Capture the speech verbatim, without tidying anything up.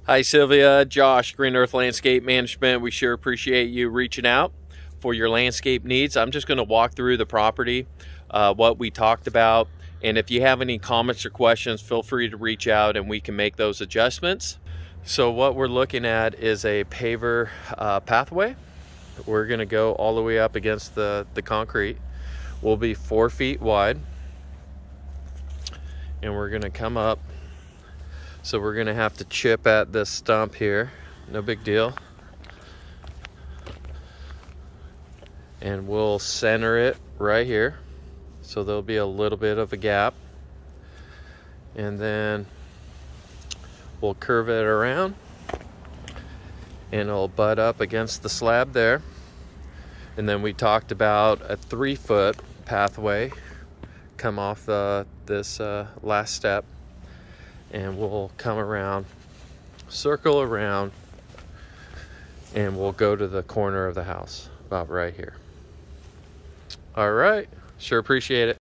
Hi Sylvia, Josh, Green Earth Landscape Management. We sure appreciate you reaching out for your landscape needs. I'm just going to walk through the property, uh, what we talked about, and if you have any comments or questions, feel free to reach out and we can make those adjustments. So what we're looking at is a paver uh, pathway. We're going to go all the way up against the, the concrete. We'll be four feet wide, and we're going to come up. So we're going to have to chip at this stump here, no big deal. And we'll center it right here. So there'll be a little bit of a gap. And then we'll curve it around and it'll butt up against the slab there. And then we talked about a three foot pathway come off the, this uh, last step. And we'll come around, circle around, and we'll go to the corner of the house, about right here. All right, sure appreciate it.